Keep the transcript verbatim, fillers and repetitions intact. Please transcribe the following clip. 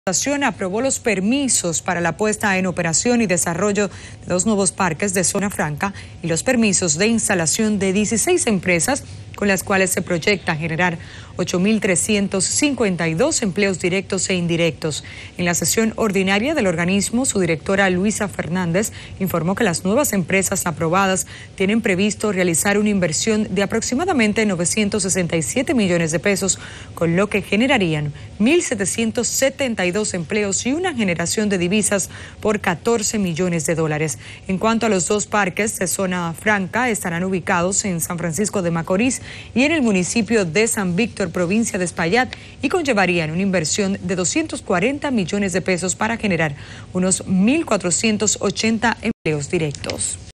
La Administración aprobó los permisos para la puesta en operación y desarrollo de dos nuevos parques de zona franca y los permisos de instalación de dieciséis empresas con las cuales se proyecta generar ocho mil trescientos cincuenta y dos empleos directos e indirectos. En la sesión ordinaria del organismo, su directora Luisa Fernández informó que las nuevas empresas aprobadas tienen previsto realizar una inversión de aproximadamente novecientos sesenta y siete millones de pesos, con lo que generarían mil setecientos setenta y dos empleos y una generación de divisas por catorce millones de dólares. En cuanto a los dos parques de zona franca, estarán ubicados en San Francisco de Macorís y en el municipio de San Víctor, provincia de Espaillat, y conllevarían una inversión de doscientos cuarenta millones de pesos para generar unos mil cuatrocientos ochenta empleos directos.